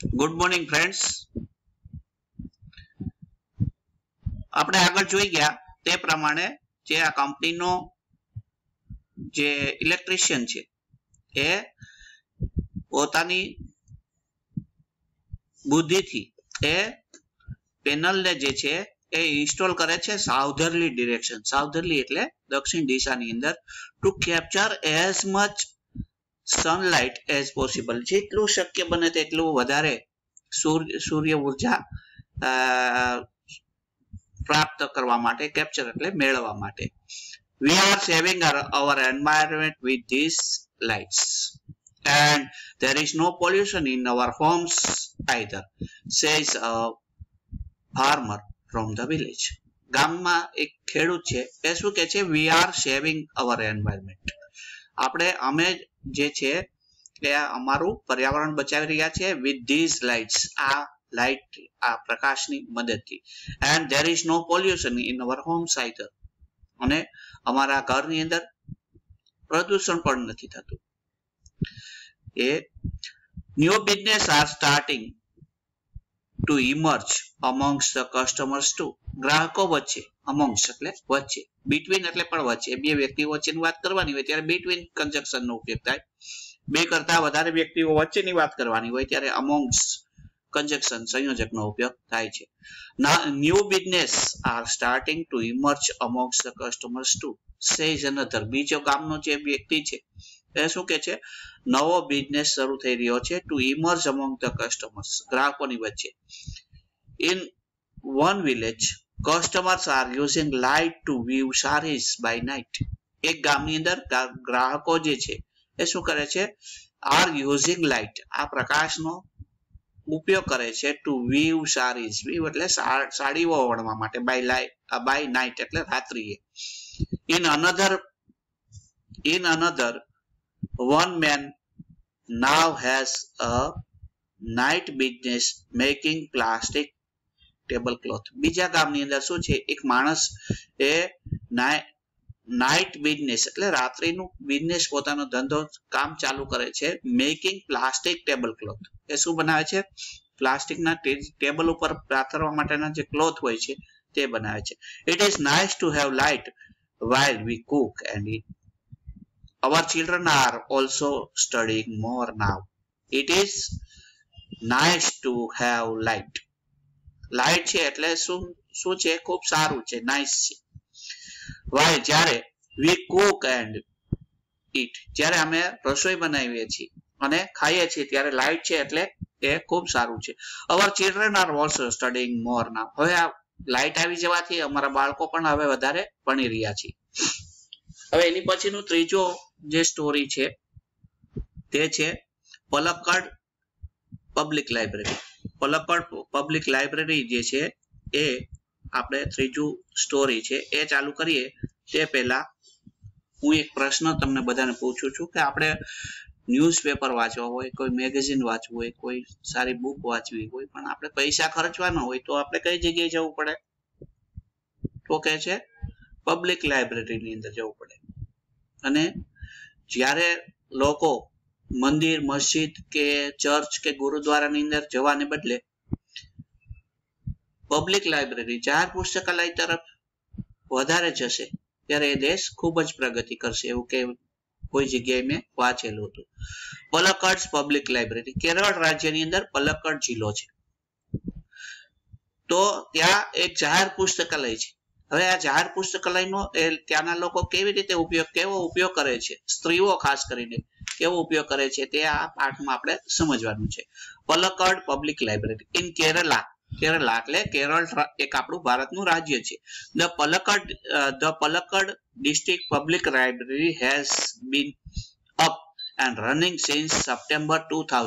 Good morning friends. આપણે આગળ જોઈ ગયા તે પ્રમાણે જે આ કંપનીનો જે ઇલેક્ટ્રિશિયન છે એ પોતાની બુદ્ધિથી એ પેનલને જે છે એ ઇન્સ્ટોલ કરે છે સાઉધર્લી ડિરેક્શન. સાઉધર્લી એટલે દક્ષિણ દિશાની અંદર to capture as much sunlight as possible. જેટલું શક્ય બને તેટલું વધારે સૂર્ય ઉર્જા પ્રાપ્ત કરવા માટે, કેપ્ચર એટલે મેળવવા માટે. We are saving our environment with these lights and there is no pollution in our homes either, says a farmer from the village. ગામમાં એક ખેડૂત છે એ શું કહે છે? We are saving our environment. અમે જે છે એ અમારું પર્યાવરણ બચાવી રહ્યા છે with these lights, આ લાઇટ, આ પ્રકાશની મદદથી. and there is no pollution in our homes either, અને અમારા ઘરની અંદર પ્રદૂષણ પણ નથી થતું. એ new business are starting to emerge amongst the customers too. ગ્રાહકો વચ્ચે, amongst એટલે વચ્ચે, between એટલે પણ વચ્ચે, બે વ્યક્તિઓ વચ્ચેની વાત કરવાની હોય ત્યારે between conjunction નો ઉપયોગ થાય. બે કરતા વધારે વ્યક્તિઓ વચ્ચેની વાત કરવાની હોય ત્યારે amongst conjunction સંયોજકનો ઉપયોગ થાય છે. New business are starting to emerge amongst the customers too, says another. બીજો ગામનો જે વ્યક્તિ છે એ શું કહે છે? નવો બિઝનેસ શરૂ થઈ રહ્યો છે to emerge among the customers, ગ્રાહકોની વચ્ચે. In one village, customers are using light to view sarees by night. એક ગામની અંદર ગ્રાહકો જે છે એ શું કરે છે? are using light, આ પ્રકાશનો ઉપયોગ કરે છે to view sarees. view એટલે સાડીઓ ઓળવા માટે, by night એટલે રાત્રિએ. in another one man now has a night business making plastic tablecloth. બીજા ગામની અંદર શું છે? એક માણસ એ નાઇટ બિઝનેસ એટલે રાત્રિનું બિઝનેસ, પોતાનો ધંધો, કામ ચાલુ કરે છે મેકિંગ પ્લાસ્ટિક ટેબલ ક્લોથ. એ શું બનાવે છે? પ્લાસ્ટિકના ટેબલ ઉપર પાથરવા માટેના જે ક્લોથ હોય છે તે બનાવે છે. It is nice to have light while we cook and eat. Our children are also studying more now. It is nice to have light. Light છે એટલે શું છે? ખૂબ સારું છે, નાઇસ છે. while જ્યારે we cook and eat, જ્યારે અમે રસોઈ બનાવીએ છીએ અને ખાઈએ છીએ ત્યારે લાઇટ છે એટલે એ ખૂબ સારું છે. Our children are also studying more now. હવે આ લાઇટ આવી જવાથી અમારા બાળકો પણ હવે વધારે ભણી રહ્યા છે. હવે એની પછીનું ત્રીજો જે સ્ટોરી છે તે છે Palakkad public library. Palakkad public library જે છે એ આપણે ત્રીજું સ્ટોરી છે એ ચાલુ કરીએ તે પહેલા હું એક પ્રશ્ન તમને બધાને પૂછું છું કે આપણે ન્યૂઝપેપર વાંચવા હોય, કોઈ મેગેઝિન વાંચવું હોય, કોઈ સારી બુક વાંચવી હોય, પણ આપણે પૈસા ખર્ચવાના હોય તો આપણે કઈ જગ્યાએ જવું પડે? તો કે છે પબ્લિક લાઇબ્રેરીની અંદર જવું પડે. અને જ્યારે લોકો મંદિર, મસ્જિદ કે ચર્ચ કે ગુરુદ્વારાની અંદર જવાને બદલે પબ્લિક લાઇબ્રેરી, જાહેર પુસ્તકાલય તરફ વધારે જશે ત્યારે એ દેશ ખૂબ જ પ્રગતિ કરશે, એવું કે કોઈ જગ્યાએ મેં વાંચેલું હતું. પલક્કડ પબ્લિક લાઇબ્રેરી કેરળ રાજ્યની અંદર પલક્કડ જિલ્લો છે. તો ત્યાં એક જાહેર પુસ્તકાલય છે. હવે આ જાહેર પુસ્તકાલયનો ત્યાંના લોકો કેવો ઉપયોગ કરે છે, સ્ત્રીઓ ખાસ કરીને કેવો ઉપયોગ કરે છે તે આ પાઠમાં આપણે સમજવાનું છે. Palakkad public library in Kerala. Kerala એટલે કેરળ એક આપણું ભારતનું રાજ્ય છે. The Palakkad district public library has been up and running since September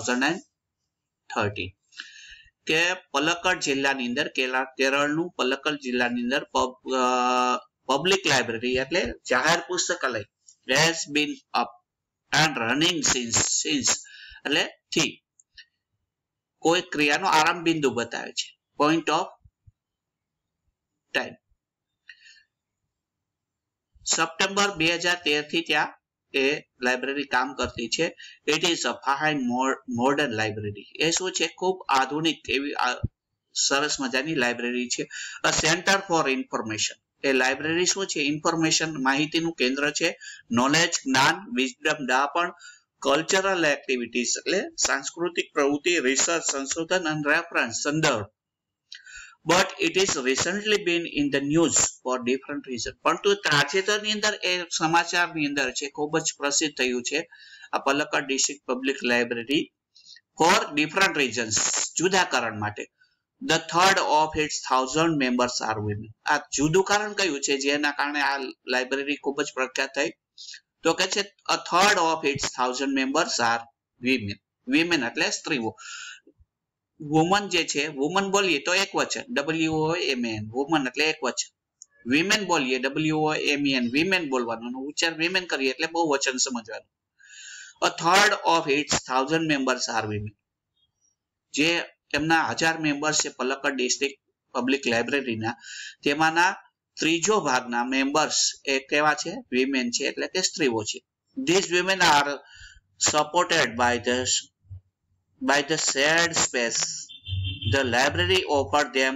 2013. કે પલક્કડ જિલ્લાની અંદર, કેરળનું પલક્કડ જિલ્લાની અંદર પબ્લિક લાઇબ્રેરી એટલે જાહેર પુસ્તકાલય has been up and running since એટલે થી કોઈ ક્રિયાનો આરંભ બિંદુ બતાવે છે, પોઈન્ટ ઓફ ટાઈમ. સપ્ટેમ્બર 2013 થી ત્યાં એ લાઇબ્રેરી કામ કરતી છે. It is a fine modern library. એ શું છે? ખૂબ આધુનિક એવી સરસ મજાની લાઇબ્રેરી છે. A centre for information. એ લાઇબ્રેરી શું છે? ઇન્ફોર્મેશન માહિતીનું કેન્દ્ર છે. નોલેજ જ્ઞાન વિઝડમ દાપણ કલ્ચરલ એક્ટિવિટીઝ એટલે સાંસ્કૃતિક પ્રવૃત્તિ રિસર્ચ સંશોધન અને રેફરન્સ સંદર્ભ. But it is recently been in the news for different reasons. પરંતુ તાજેતરની અંદર એ સમાચારની અંદર છે ખૂબ જ પ્રસિદ્ધ થયું છે આ Palakkad district public library for different reasons. જુદા કારણ માટે. The third of its 1000 members are women. આ જુદું કારણ કયું છે જેના કારણે આ લાઇબ્રેરી ખૂબ જ પ્રખ્યાત થઈ? તો કે છે a third of its 1000 members are women. women એટલે સ્ત્રીઓ. વુમન જે છે વુમન બોલીએ તો એક વચન WOMN વુમન એટલે એક વચન. વિમેન બોલીએ WOMEN વિમેન બોલવાનું. ઉચ્ચાર વિમેન કરીએ એટલે બહુ વચન સમજવાનું. a third of its 1000 members are women. જે એમના 1000 મેમ્બર્સ છે પલક્કડ ડિસ્ટ્રિક્ટ પબ્લિક લાઇબ્રેરીના તેમાંના ત્રીજો ભાગના મેમ્બર્સ એ કેવા છે? વિમેન છે એટલે કે સ્ત્રીઓ છે. These women are supported by the shared space the library offered them.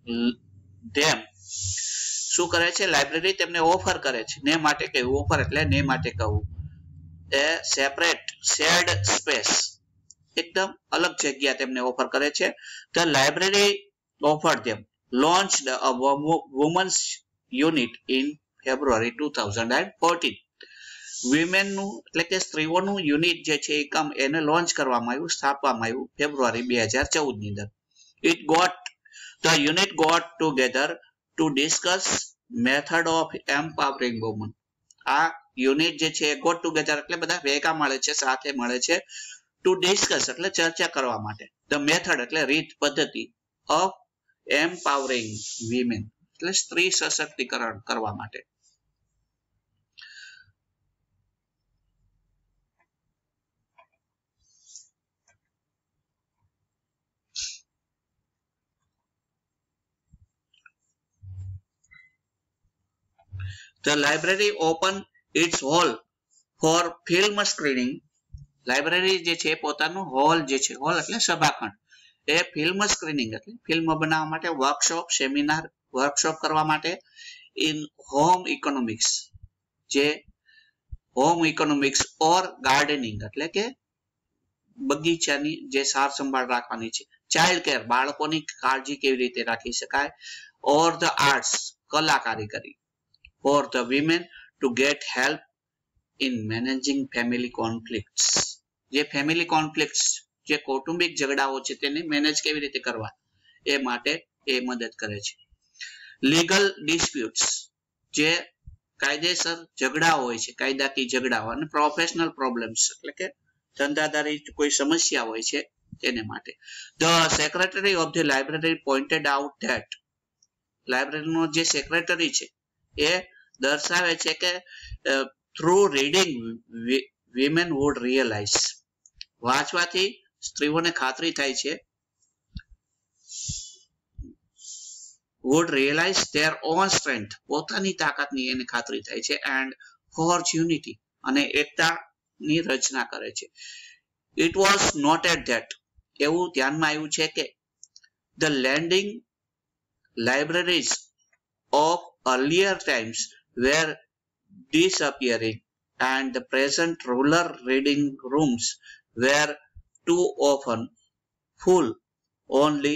શું કરે છે? લાઇબ્રેરી તેમને ઓફર કરે છે. ને માટે કહેવું ઓફર એટલે ને માટે કહું એ સેપરેટ શેર્ડ સ્પેસ એકદમ અલગ જગ્યા તેમને ઓફર કરે છે. The library offered them launched a women's unit in February 2014. વિમેનનું એટલે કે સ્ત્રીઓનું યુનિટ જે છે એને લોન્ચ કરવામાં આવ્યું સ્થાપવામાં આવ્યું ફેબ્રુઆરી 2014 ની અંદર. The unit got together to discuss method of empowering women. આ યુનિટ જે છે ગોટ ટુગેધર એટલે બધા ભેગા મળે છે સાથે મળે છે. ટુ ડિસ્કસ એટલે ચર્ચા કરવા માટે. ધ મેથડ એટલે રીત પદ્ધતિ ઓફ એમ્પાવરિંગ વિમેન એટલે સ્ત્રી સશક્તિકરણ કરવા માટે. The library opened its hall for film screening. Library જે છે પોતાનું હોલ જે છે હોલ એટલે સભાખંડ એ ફિલ્મ સ્ક્રીનિંગ એટલે ફિલ્મ બનાવવા માટે વર્કશોપ સેમિનાર વર્કશોપ કરવા માટે ઇન હોમ ઇકોનોમિક્સ જે હોમ ઇકોનોમિક્સ ઓર ગાર્ડનિંગ એટલે કે બગીચાની જે સાર સંભાળ રાખવાની છે. ચાઇલ્ડ કેર બાળકોની કાળજી કેવી રીતે રાખી શકાય. ઓર ધ આર્ટ્સ કલા કારીગરી. For the women to get help in managing family conflicts. જે ફેમિલી કોન્ફ્લિક્ટ્સ જે કૌટુંબિક ઝઘડાઓ છે તેને મેનેજ કેવી રીતે કરવા એ માટે એ મદદ કરે છે. લીગલ ડિસ્પ્યુટ્સ જે કાયદેસર ઝઘડાઓ હોય છે કાયદાકીય ઝઘડાઓ અને પ્રોફેશનલ પ્રોબ્લેમ્સ એટલે કે ધંધાદારી કોઈ સમસ્યા હોય છે તેને માટે. The secretary of the library pointed out that લાઇબ્રેરીનો જે સેક્રેટરી છે એ દર્શાવે છે કે through reading women would realise વાંચવાથી સ્ત્રીઓને ખાતરી થાય છે would realise their own strength પોતાની તાકાતની એને ખાતરી થાય છે એન્ડ ફોર્જ યુનિટી અને એકતાની રચના કરે છે. ઇટ વોઝ નોટેડ ધેટ એવું ધ્યાનમાં આવ્યું છે કે the lending libraries of earlier times were disappearing and the present rural reading rooms were too often full only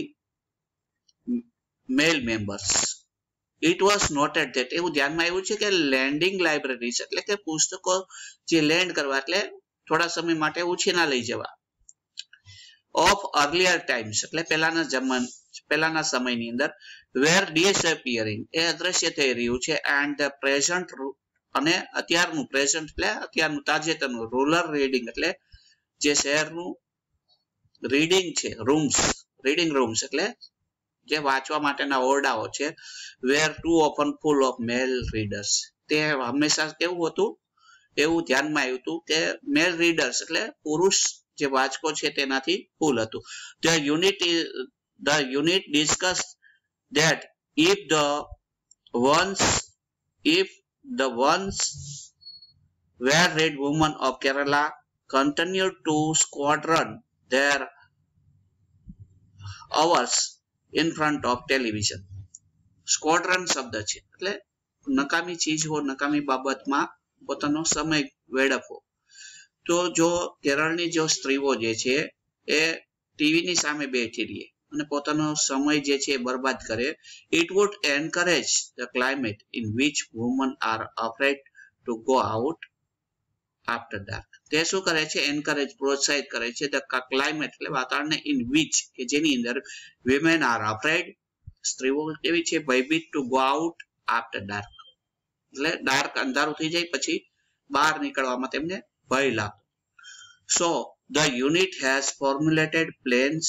male members. It was noted that એવું ધ્યાનમાં આવ્યું છે કે લેન્ડિંગ લાઇબ્રેરીઝ એટલે કે પુસ્તકો જે લેન્ડ કરવા એટલે થોડા સમય માટે ઉછીના લઈ જવા ઓફ અર્લિયર ટાઈમ્સ એટલે પહેલાના સમયની અંદર વેર ડિસઅપિયરિંગ એ અદ્રશ્ય થઈ રહ્યું છે એન્ડ ધ પ્રેઝન્ટ અને અત્યારનું પ્રેઝન્ટ એટલે અત્યારનું તાજેતરનું રૂરલ રીડિંગ એટલે જે શહેરનું રીડિંગ છે રીડિંગ રૂમ્સ એટલે જે વાંચવા માટેના ઓરડાઓ છે were too often full of male readers તે હંમેશા કેવું હતું એવું ધ્યાનમાં આવ્યું હતું કે મેલ રીડર્સ એટલે પુરુષ જે વાચકો છે તેનાથી ફૂલ હતું. The unit discussed that if the ones well-read women of Kerala continued to squander their hours in front of television. Squadron શબ્દ છે એટલે નકામી ચીજ હો, નકામી બાબતમાં પોતાનો સમય વેડફવો. તો જો કેરળની જો સ્ત્રીઓ જે છે એ ટીવીની સામે બેઠી રહે અને પોતાનો સમય જે છે બરબાદ કરે, it would encourage the climate in which women are afraid to go out after dark. તે શું કરે છે? એન્કરેજ, પ્રોત્સાહિત કરે છે ધ ક્લાઇમેટ એટલે વાતાવરણને ઇન વિચ કે જેની અંદર women are afraid, સ્ત્રીઓ કેવી છે? ભયભીત, to go out after dark એટલે ડાર્ક અંધારું થઈ જાય પછી બહાર નીકળવામાં તેમને ભય લાગતો. So the unit has formulated plans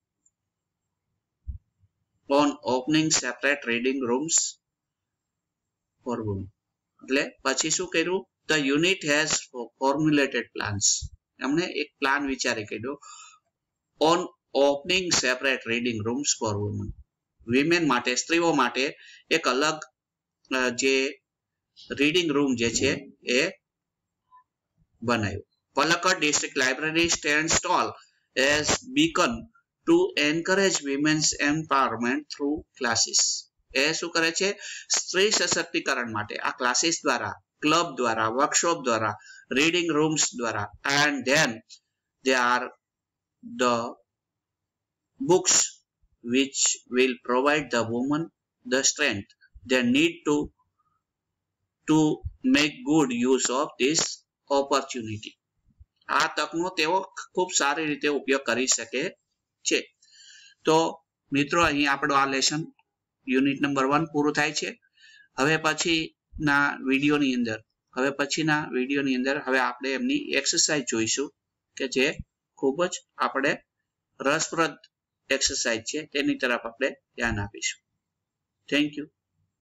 on opening separate reading rooms for woman. એટલે પછી શું કર્યું? The unit has formulated plans, એમણે એક પ્લાન વિચારી કાઢ્યો on opening separate reading rooms for woman. Women માટે, સ્ત્રીઓ માટે એક અલગ જે રીડિંગ રૂમ જે છે એ બનાવ્યું. Palakkad district library stands tall as beacon to encourage women's empowerment through classes. એ શું કરે છે? સ્ત્રી સશક્તિકરણ માટે આ ક્લાસીસ દ્વારા, ક્લબ દ્વારા, વર્કશોપ દ્વારા, રીડિંગ રૂમ્સ દ્વારા, and then they are the books which will provide the woman the strength they need to make good use of this opportunity. આ તકનો તેઓ ખૂબ સારી રીતે ઉપયોગ કરી શકે છે. તો મિત્રો અહીં આપણો આ લેસન યુનિટ નંબર 1 પૂરું થાય છે. હવે પછીના વિડીયોની અંદર હવે આપણે એમની એક્સરસાઇઝ જોઈશું કે જે ખૂબ જ આપણે રસપ્રદ એક્સરસાઇઝ છે, તેની તરફ આપણે ધ્યાન આપીશું. Thank you.